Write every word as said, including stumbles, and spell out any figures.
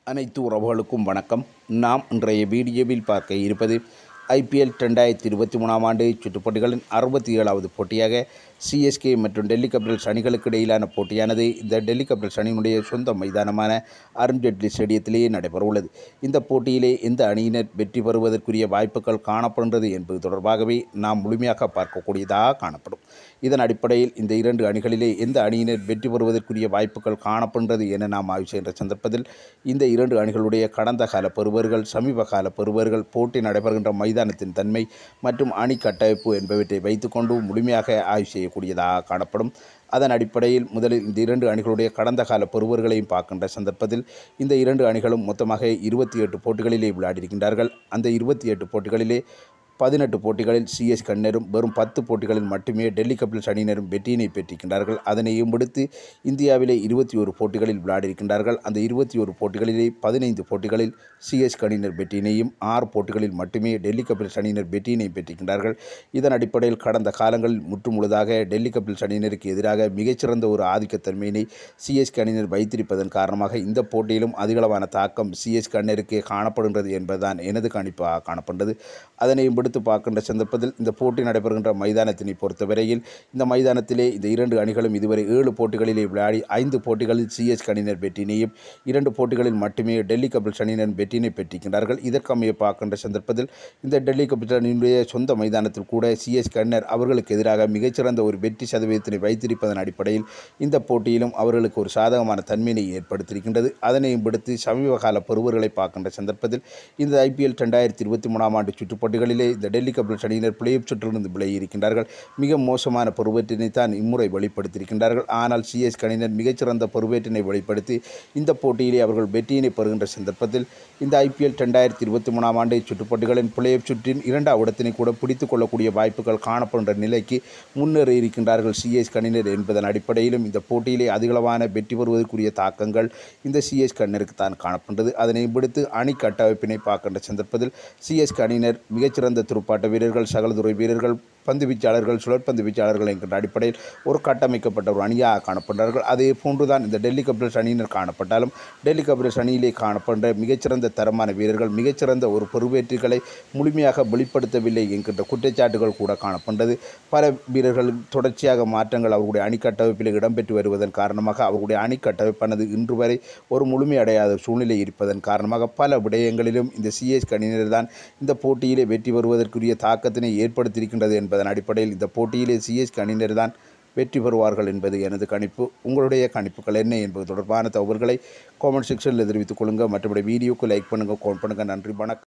அனைத்து உறவுகளுக்கும் வணக்கம். நாம் இன்றைய வீடியோவில் பார்க்க இருப்பது ஐபிஎல் ரெண்டாயிரத்தி இருபத்தி மூணாம் ஆண்டு சுற்றுப்போட்டிகளின் அறுபத்தி ஏழாவது போட்டியாக சிஎஸ்கே மற்றும் டெல்லி கேபிட்டல்ஸ் அணிகளுக்கு இடையிலான போட்டியானது இந்த டெல்லி கேபிட்டல்ஸ் அணியினுடைய சொந்த மைதானமான அருண் ஜேட்லி ஸ்டேடியத்திலேயே நடைபெறவுள்ளது. இந்த போட்டியிலே எந்த அணியினர் வெற்றி பெறுவதற்குரிய வாய்ப்புகள் காணப்படுகிறது என்பது தொடர்பாகவே நாம் முழுமையாக பார்க்கக்கூடியதாக காணப்படும். இதன் அடிப்படையில் இந்த இரண்டு அணிகளிலே எந்த அணியினர் வெற்றி பெறுவதற்குரிய வாய்ப்புகள் காணப்படுகிறது என நாம் ஆய்வு செய்கின்ற சந்தர்ப்பத்தில் இந்த இரண்டு அணிகளுடைய கடந்த கால பெறுவர்கள், சமீப கால பெறுவர்கள், போட்டி நடைபெறுகின்ற மைதானத்தின் தன்மை மற்றும் அணி கட்டமைப்பு என்பவற்றை வைத்துக்கொண்டு முழுமையாக ஆய்வு செய்யக்கூடியதாக காணப்படும். அதன் அடிப்படையில் முதலில் இந்த இரண்டு அணிகளுடைய கடந்த கால பெறுவர்களையும் பார்க்கின்ற சந்தர்ப்பத்தில் இந்த இரண்டு அணிகளும் மொத்தமாக இருபத்தி எட்டு போட்டிகளிலே விளையாடியிருக்கின்றார்கள். அந்த இருபத்தி எட்டு போட்டிகளிலே பதினெட்டு போட்டிகளில் சிஎஸ்கே அணியினரும் வெறும் பத்து போட்டிகளில் மட்டுமே டெல்லி கேபிட்டல்ஸ் அணியினரும் வெற்றியினை பெற்றிருக்கின்றார்கள். அதனையும் விடுத்து இந்தியாவிலே இருபத்தி ஒரு போட்டிகளில் விளையாடியிருக்கின்றார்கள். அந்த இருபத்தி ஒரு போட்டிகளிலே பதினைந்து போட்டிகளில் சிஎஸ்கே அணியினர் வெற்றியினையும் ஆறு போட்டிகளில் மட்டுமே டெல்லி கேபிட்டல்ஸ் அணியினர் வெற்றியினை பெற்றிருக்கின்றார்கள். இதன் அடிப்படையில் கடந்த காலங்களில் முற்றுமுழுதாக டெல்லி கேபிட்டல்ஸ் அணியினருக்கு எதிராக மிகச்சிறந்த ஒரு ஆதிக்கத்தன்மையினை சிஎஸ்கே அணியினர் வைத்திருப்பதன் காரணமாக இந்த போட்டியிலும் அதிகளவான தாக்கம் சிஎஸ்கே அணியினருக்கு காணப்படுகின்றது என்பதுதான் எனது கணிப்பாக காணப்படுகிறது. அதனையும் எடுத்து பார்க்கின்ற சந்தர்ப்பத்தில் இந்த போட்டி நடைபெறுகின்ற மைதானத்தினை பொறுத்தவரையில் இந்த மைதானத்திலே இந்த இரண்டு அணிகளும் இதுவரை ஏழு போட்டிகளிலே விளையாடி ஐந்து போட்டிகளில் சிஎஸ்கே அணியினர் வெற்றியினையும் இரண்டு போட்டிகளில் மட்டுமே டெல்லி கேபிட்டல்ஸ் அணியினர் வெற்றியினை பெற்றிருக்கிறார்கள். இதற்கமைய பார்க்கின்ற சந்தர்ப்பத்தில் இந்த டெல்லி கேபிட்டல்ஸ் அணியினுடைய சொந்த மைதானத்தில் கூட சிஎஸ்கே அணியினர் அவர்களுக்கு எதிராக மிகச்சிறந்த ஒரு வெற்றி சதவீதத்தினை வைத்திருப்பதன் அடிப்படையில் இந்த போட்டியிலும் அவர்களுக்கு ஒரு சாதகமான தன்மையினை ஏற்படுத்தியிருக்கின்றது. அதனையும் விடுத்து சமீப கால பெறுவர்களை பார்க்கின்ற சந்தர்ப்பத்தில் இந்த ஐபிஎல் ரெண்டாயிரத்தி இருபத்தி மூணாம் ஆண்டு சுற்றுப்போட்டிகளிலே இந்த டெல்லி கேபிட்டல்ஸ் அணியினர் பிளே ஆஃப் சுற்றிலிருந்து விலகியிருக்கின்றார்கள். மிக மோசமான பெறுவேற்றினை தான் இம்முறை வெளிப்படுத்தியிருக்கின்றார்கள். ஆனால் சிஎஸ்கே அணியினர் மிகச்சிறந்த பெறுவேற்றினை வெளிப்படுத்தி இந்த போட்டியிலே அவர்கள் வெற்றியினை பெறுகின்ற சந்தர்ப்பத்தில் இந்த ஐபிஎல் ரெண்டாயிரத்தி இருபத்தி மூணாம் ஆண்டு சுற்றுப்போட்டிகளின் பிளே ஆஃப் சுற்றின் இரண்டாம் இடத்தினை கூட பிடித்துக் கொள்ளக்கூடிய வாய்ப்புகள் காணப்படுகின்ற நிலைக்கு முன்னேறி இருக்கின்றார்கள் சிஎஸ்கே அணியினர் என்பதன் அடிப்படையிலும் இந்த போட்டியிலே அதிகளவான வெற்றி பெறுவதற்குரிய தாக்கங்கள் இந்த சிஎஸ்கே அணியினருக்கு தான் காணப்படுகிறது. அதனை விடுத்து அணி கட்டமைப்பினை பார்க்கின்ற சந்தர்ப்பத்தில் சிஎஸ்கே அணியினர் மிகச்சிறந்த துடுப்பாட்ட வீரர்கள், சகலதுறை வீரர்கள், பந்து வீச்சாளர்கள், சுழற்பந்து வீச்சாளர்கள் என்கின்ற அடிப்படையில் ஒரு கட்டமைக்கப்பட்ட ஒரு அணியாக காணப்படுகிறார்கள். அதே போன்றுதான் இந்த டெல்லி கேபிட்டல்ஸ் அணியினர் காணப்பட்டாலும் டெல்லி கேபிட்டல்ஸ் அணியிலே காணப்படுகின்ற மிகச்சிறந்த தரமான வீரர்கள் மிகச்சிறந்த ஒரு பெறுவேற்றுகளை முழுமையாக வெளிப்படுத்தவில்லை என்கின்ற குற்றச்சாட்டுகள் கூட காணப்படுகிறது. பல வீரர்கள் தொடர்ச்சியாக மாற்றங்கள் அவர்களுடைய அணி கட்டமைப்பில் இடம்பெற்று வருவதன் காரணமாக அவர்களுடைய அணி கட்டமைப்பானது இன்று வரை ஒரு முழுமையடையாத சூழ்நிலை இருப்பதன் காரணமாக பல விடயங்களிலும் இந்த சிஎஸ்கே அணியினர் தான் இந்த போட்டியிலே வெற்றி பெறுவதற்குரிய தாக்கத்தினை ஏற்படுத்தியிருக்கின்றது என்பதன் அடிப்படையில் இந்த போட்டியிலே சிஎஸ்கே அணியினர் தான் வெற்றி பெறுவார்கள் என்பது எனது கணிப்பு. உங்களுடைய கணிப்புகள் என்ன என்பது தொடர்பான தகவல்களை காமெண்ட் செக்ஷனில் தெரிவித்துக் கொள்ளுங்கள். மற்றபடி வீடியோக்கு லைக் பண்ணுங்கள், கமெண்ட் பண்ணுங்கள். நன்றி, வணக்கம்.